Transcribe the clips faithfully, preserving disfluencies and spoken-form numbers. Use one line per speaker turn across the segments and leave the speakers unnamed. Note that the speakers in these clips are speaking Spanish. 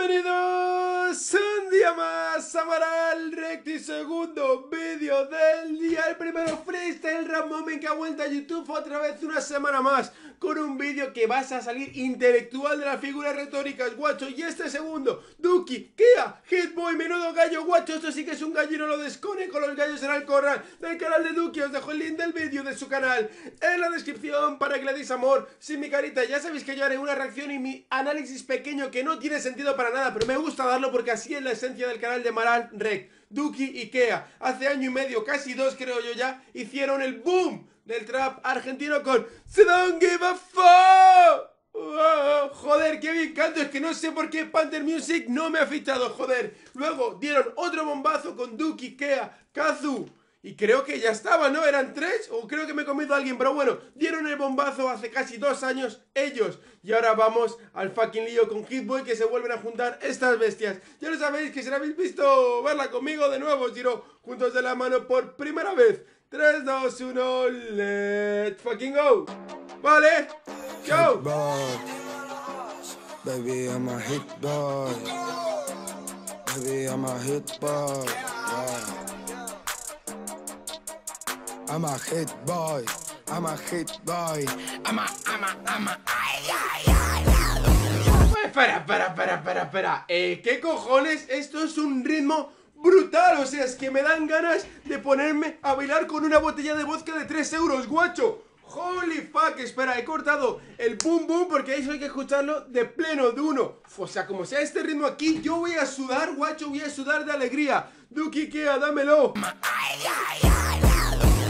Bienvenidos un día más a Amaral Recti, segundo vídeo del día. El primero freestyle rap moment que ha vuelto a YouTube otra vez una semana más, con un vídeo que vas a salir intelectual de las figuras retóricas, guacho. Y este segundo, Duki, Kea, Hitboy, menudo gallo, guacho. Esto sí que es un gallino, lo descone con los gallos en el corral del canal de Duki. Os dejo el link del vídeo de su canal en la descripción para que le deis amor. Sin mi carita, ya sabéis que yo haré una reacción y mi análisis pequeño que no tiene sentido para nada, pero me gusta darlo porque así es la esencia del canal de Amaral Rec. Duki y Kea, hace año y medio, casi dos creo yo ya, hicieron el boom del trap argentino con So Don't Give a Fuck. Oh, joder, qué bien canto, es que no sé por qué Panther Music no me ha fichado, joder. Luego dieron otro bombazo con Duki, Kea, Kazu. Y creo que ya estaba, ¿no? ¿Eran tres? O creo que me he comido a alguien, pero bueno, dieron el bombazo hace casi dos años ellos. Y ahora vamos al fucking lío con Hitboy, que se vuelven a juntar estas bestias. Ya lo sabéis, que si no habéis visto verla conmigo de nuevo, tiro juntos de la mano por primera vez. tres, dos, uno, let's fucking go. Vale, go.
Baby, I'm a hit boy. Baby, I'm a hit boy. Yeah. I'm a hit boy, I'm a hit boy, I'm a, I'm a, I'm a, ay, ay, ay, ay.
Espera, espera, espera, espera, espera. Eh, ¿qué cojones? Esto es un ritmo brutal, o sea, es que me dan ganas de ponerme a bailar con una botella de vodka de tres euros, guacho. Holy fuck, espera, he cortado el boom boom porque eso hay que escucharlo de pleno, de uno. O sea, como sea este ritmo aquí, yo voy a sudar, guacho, voy a sudar de alegría. Duki, Kea, dámelo.
Ay, ay, ay, ay.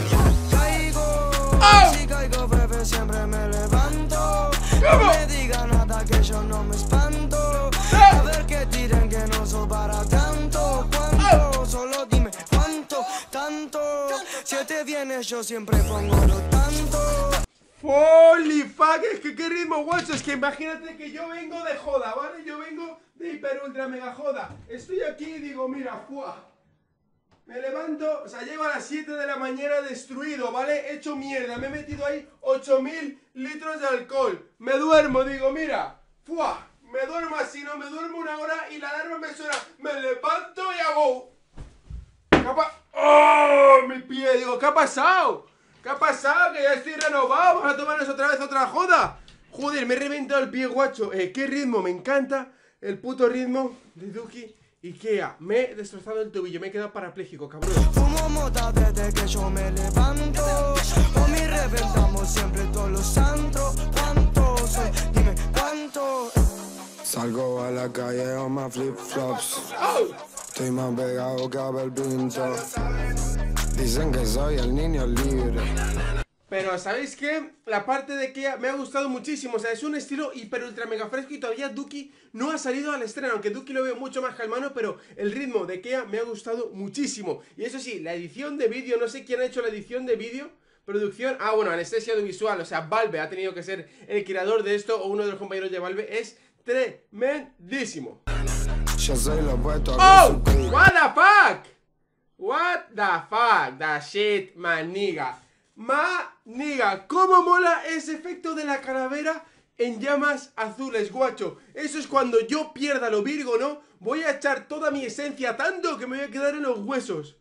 ¡Oh!
Si caigo, bebé, siempre me levanto.
¿Cómo?
No me diga nada que yo no me espanto.
¡Oh!
A ver que tiren que no soy para tanto. ¿Cuánto?
¡Oh!
Solo dime cuánto, tanto. Si te vienes yo siempre pongo lo tanto.
Holy fuck, es que qué ritmo, guacho. Es que imagínate que yo vengo de joda, ¿vale? Yo vengo de hiper ultra mega joda. Estoy aquí y digo, mira, fuá. Me levanto, o sea, llego a las siete de la mañana destruido, ¿vale? Hecho mierda, me he metido ahí ocho mil litros de alcohol. Me duermo, digo, mira, ¡fua! Me duermo así, ¿no? Me duermo una hora y la alarma me suena. Me levanto y hago... ¿Qué ha pa... ¡Oh! Mi pie, digo, ¿qué ha pasado? ¿Qué ha pasado? Que ya estoy renovado, vamos a tomarnos otra vez otra joda. Joder, me he reventado el pie, guacho. Eh, qué ritmo, me encanta el puto ritmo de Duki y Kea. Me he destrozado el tobillo, me he quedado parapléjico, cabrón.
Fumo mota desde que yo me levanto. Con mi reventamos siempre todos los santos. ¿Cuánto soy? Dime cuánto. Salgo a la calle con más flip-flops.
¡Oh!
Estoy más pegado que Abel Pinto. Dicen que soy el niño libre.
Pero ¿sabéis qué? La parte de Kea me ha gustado muchísimo. O sea, es un estilo hiper ultra mega fresco y todavía Duki no ha salido al estreno. Aunque Duki lo veo mucho más calmano, pero el ritmo de Kea me ha gustado muchísimo. Y eso sí, la edición de vídeo, no sé quién ha hecho la edición de vídeo. Producción, ah bueno, Anestesia Audiovisual. O sea, Valve ha tenido que ser el creador de esto o uno de los compañeros de Valve. Es tremendísimo.
Yo soy lo opuesto a
¡Oh! What the fuck? What the fuck? The shit, maniga. Maniga, ¿cómo mola ese efecto de la calavera en llamas azules, guacho? Eso es cuando yo pierda lo virgo, ¿no? Voy a echar toda mi esencia tanto que me voy a quedar en los huesos.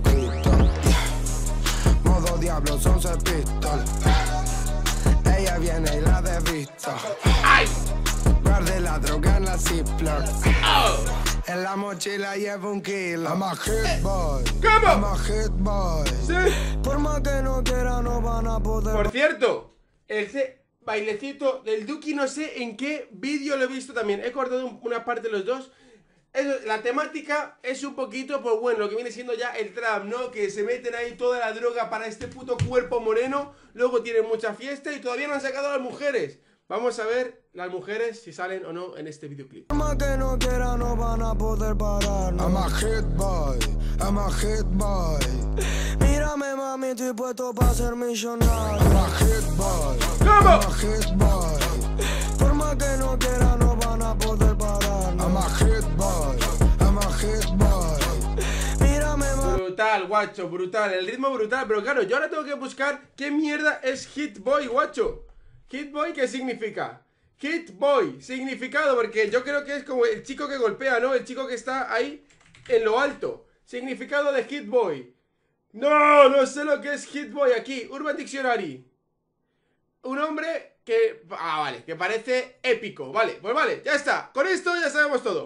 Modo diablo, son pistol. Ella viene y la desvisto.
¡Ay!
Guarde la droga en la Ziploc.
¡Oh!
En la mochila llevo un kilo. I'm a hit boy.
¿Cómo?
I'm a hit boy.
¿Sí?
Por más que no quiera no van a poder.
Por cierto, ese bailecito del Duki no sé en qué vídeo lo he visto también. He cortado una parte de los dos. Eso, la temática es un poquito, pues bueno, lo que viene siendo ya el trap, ¿no? Que se meten ahí toda la droga para este puto cuerpo moreno. Luego tienen mucha fiesta y todavía no han sacado a las mujeres. Vamos a ver las mujeres si salen o no en este videoclip.
Por más que no quiera no van a poder parar. I'm a hit boy. I'm a hit boy. Mírame mami, estoy puesto para ser millonario. I'm a hit boy.
¿Cómo?
I'm a hit boy. Por más que no quiera no van a poder parar. I'm a hit boy. I'm a hit boy. Mírame mami.
Brutal, guacho, brutal. El ritmo brutal, pero claro, yo ahora tengo que buscar qué mierda es Hitboy, guacho. ¿Hitboy qué significa? Hit Boy. Significado, porque yo creo que es como el chico que golpea, ¿no? El chico que está ahí en lo alto. Significado de Hit Boy. No, no sé lo que es Hit Boy aquí. Urban Dictionary. Un hombre que... Ah, vale, que parece épico. Vale, pues vale, ya está. Con esto ya sabemos todo.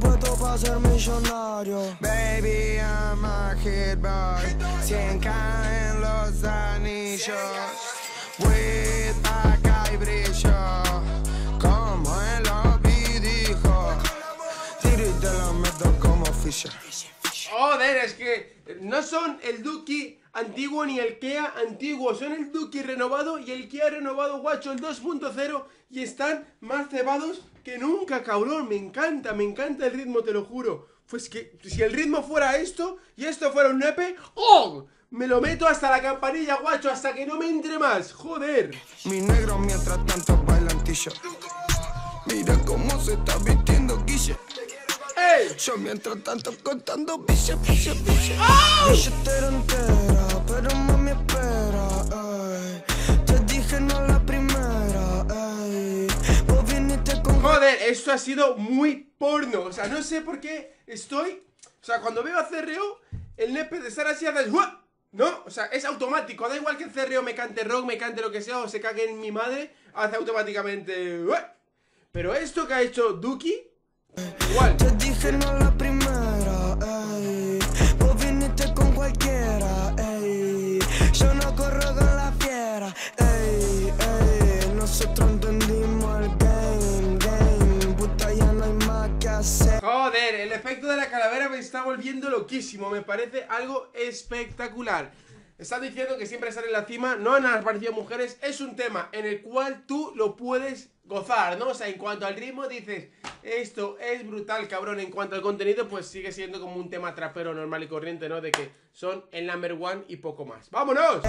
Baby, I'm a hit boy. cien K en los anillos. With acá y brillo. Como el lobby dijo. Tiri te la meto como Fisher.
Joder, es que no son el Duki antiguo ni el Kia antiguo. Son el Duki renovado y el Kia renovado, guacho, el dos punto cero. Y están más cebados que nunca, cabrón. Me encanta, me encanta el ritmo, te lo juro. Pues que si el ritmo fuera esto y esto fuera un nepe, ¡oh! Me lo meto hasta la campanilla, guacho, hasta que no me entre más. Joder.
Mi negro mientras tanto bailantillo. Mira cómo se está vistiendo Guille.
¡Ey!
Yo mientras tanto contando biche, biche, biche.
¡Oh!
Billetera entera, pero mami espera, ey. Te dije no la primera, ey. Vos viniste con...
Joder, esto ha sido muy porno. O sea, no sé por qué estoy... O sea, cuando veo a C R O, el nepe de estar así haces... ¡Uah! No, o sea, es automático. Da igual que el C R O me cante rock, me cante lo que sea, o se cague en mi madre, hace automáticamente... ¡Uah! Pero esto que ha hecho Duki... Igual.
Te dije no la primera, ey. Vos viniste con cualquiera, ey. Yo no corro con la fiera, ey, ey. Nosotros entendimos el game, game. Puta, ya no hay más que hacer.
Joder, el efecto de la calavera me está volviendo loquísimo. Me parece algo espectacular. Están diciendo que siempre sale en la cima. No han aparecido mujeres. Es un tema en el cual tú lo puedes gozar, ¿no? O sea, en cuanto al ritmo dices, esto es brutal, cabrón. En cuanto al contenido, pues sigue siendo como un tema trapero normal y corriente, ¿no? De que son el number one y poco más. ¡Vámonos!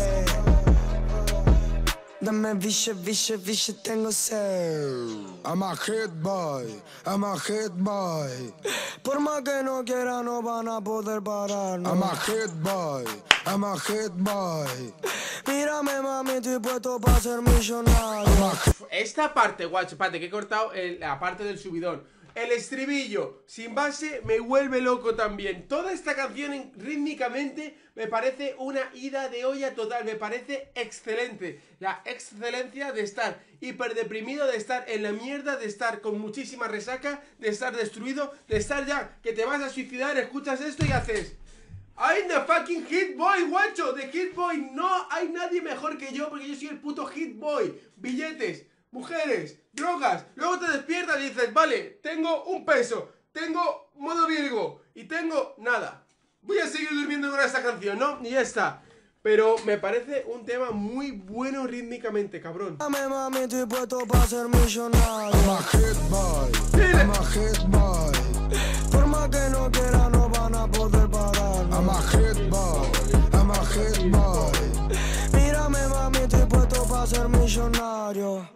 Dame biche, biche, biche, tengo sed. I'm a hit boy, I'm a hit boy. Por más que no quiera, no van a poder pararnos. I'm a hit boy, I'm a hit boy. Mírame, mami, estoy puesto para ser millonario.
Esta parte, guacho, espérate, que he cortado el, la parte del subidón. El estribillo sin base me vuelve loco también. Toda esta canción en, rítmicamente me parece una ida de olla total. Me parece excelente. La excelencia de estar hiper deprimido, de estar en la mierda, de estar con muchísima resaca, de estar destruido, de estar ya que te vas a suicidar, escuchas esto y haces... I'm the fucking Hit Boy, guacho, de Hit Boy. No hay nadie mejor que yo porque yo soy el puto Hit Boy. Billetes, mujeres, drogas. Luego te despiertas y dices, vale, tengo un peso, tengo modo Virgo y tengo nada. Voy a seguir durmiendo con esta canción, ¿no? Y ya está. Pero me parece un tema muy bueno rítmicamente, cabrón.
Dame, mami, estoy puesto para ser millonario. I'm a hit boy, I'm a hit boy. Por más que no quiera, no van a poder parar. I'm a hit boy, I'm a hit boy. Mírame, mami, estoy puesto para ser millonario.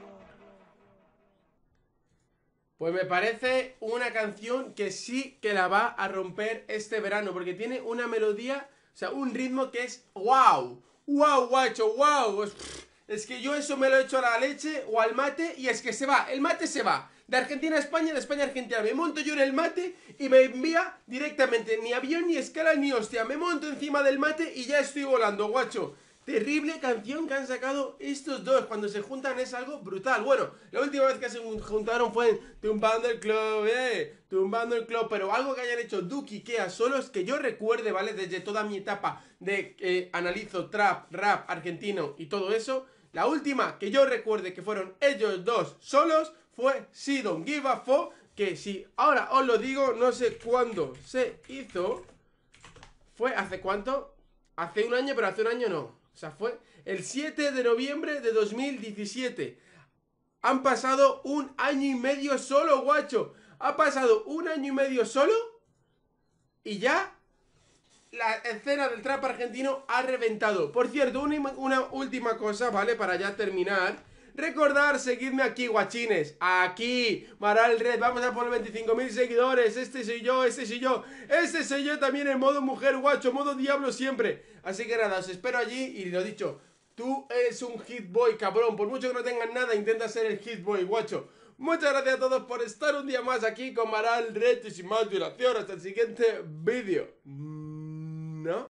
Pues me parece una canción que sí que la va a romper este verano, porque tiene una melodía, o sea, un ritmo que es wow, wow, guacho, wow. Es que yo eso me lo he hecho a la leche o al mate y es que se va, el mate se va. De Argentina a España, de España a Argentina. Me monto yo en el mate y me envía directamente, ni avión, ni escala, ni hostia. Me monto encima del mate y ya estoy volando, guacho. Terrible canción que han sacado estos dos. Cuando se juntan es algo brutal. Bueno, la última vez que se juntaron fue en Tumbando el Club, eh, Tumbando el Club. Pero algo que hayan hecho Duki y Kea solos, que yo recuerde, ¿vale? Desde toda mi etapa de eh, analizo trap, rap, argentino y todo eso. La última que yo recuerde que fueron ellos dos solos fue She Don't Give a Fuck, que si ahora os lo digo, no sé cuándo se hizo. ¿Fue hace cuánto? Hace un año, pero hace un año no. O sea, fue el siete de noviembre de dos mil diecisiete. Han pasado un año y medio solo, guacho. Ha pasado un año y medio solo y ya la escena del trap argentino ha reventado. Por cierto, una, una última cosa, ¿vale? Para ya terminar. Recordar, seguidme aquí, guachines. Aquí, Maral Red. Vamos a poner veinticinco mil seguidores. Este soy yo, este soy yo. Este soy yo también en modo mujer, guacho. Modo diablo siempre. Así que nada, os espero allí. Y lo dicho, Tú eres un hit boy, cabrón. Por mucho que no tengas nada, intenta ser el hit boy, guacho. Muchas gracias a todos por estar un día más aquí con Maral Red y sin más dilación. Hasta el siguiente vídeo. ¿No?